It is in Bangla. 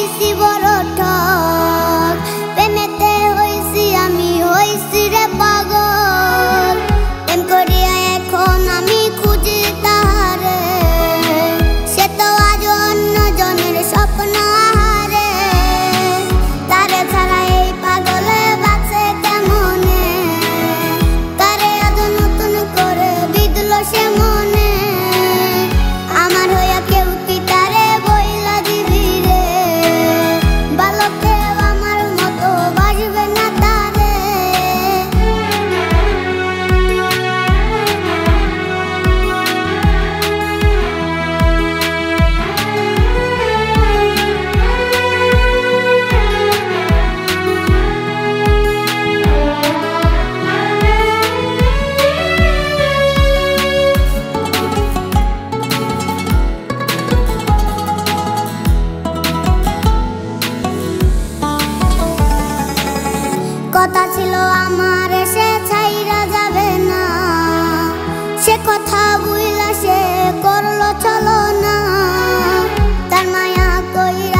হইছি বড় ঠক প্রেমেতে হইছি আমি হইছি রে পাগল প্রেম করিয়া এখন আমি খুঁজি তাহারে সে তো আজ অন্য জনের স্বপ্ন আহারে তারে ছাড়া এই পাগলে বাঁচে কেমনে তারে আজ নতুন করে বিধল সে মনে আমার হইয়া কেউ কি তারে বইলা দিবি রে বালকে আমার মতো বাসবে না তারে কথা ছিল আমার সে ছাইরা যাবে না সে কথা বুইলা সে করলো চলো না তার মায়া কইরা